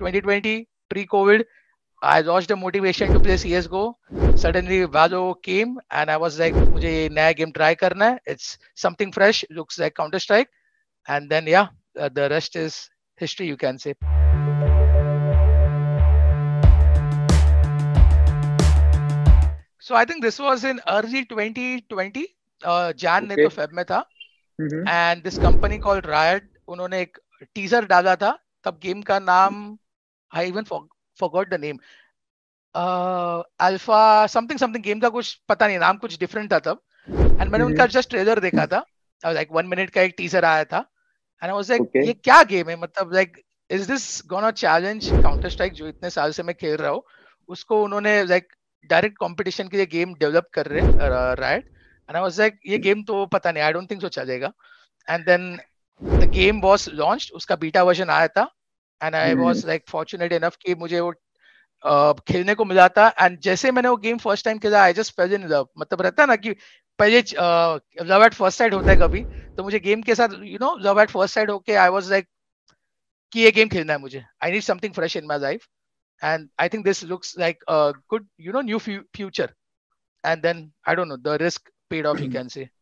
2020 pre-COVID. I lost the motivation to play CS:GO. Suddenly Valo came and I was like, मुझे ये नया game try करना है. It's something fresh, looks like Counter Strike. And then yeah, the rest is history, you can say. So I think this was in early 2020. Jan ने तो Okay. Feb में था. Mm-hmm. And this company called Riot, उन्होंने एक teaser डाला था. तब game का नाम I even forgot the name. Alpha something something game का कुछ पता नहीं, नाम कुछ डिफरेंट था तब. एंड मैंने उनका Mm-hmm. जस्ट ट्रेलर देखा था. लाइक 1 मिनट का एक टीजर आया था. एंड आई वाज लाइक, ये Okay. क्या गेम है, मतलब like is this gonna challenge counter strike जो इतने साल से मैं खेल रहा हूँ. उसको उन्होंने लाइक डायरेक्ट कंपटीशन के लिए गेम डेवलप कर रहे हैं right. And I was like, ये गेम तो पता नहीं, आई डोंट थिंक सो चलेगा. And then the game was launched, उसका बीटा वर्जन आया था. And I was like fortunate enough कि मुझे वो खेलने को मिला था. एंड जैसे मैंने वो गेम फर्स्ट टाइम खेला, I just fell in love. मतलब रहता है ना कि पहले लव एट फर्स्ट साइड होता है कभी, तो मुझे गेम के साथ लव एट फर्स्ट साइड होके आई वाज लाइक कि ये गेम खेलना है मुझे. I need something fresh in my life. And I think this looks like a good new future. And then I don't know, the risk paid off, you can से.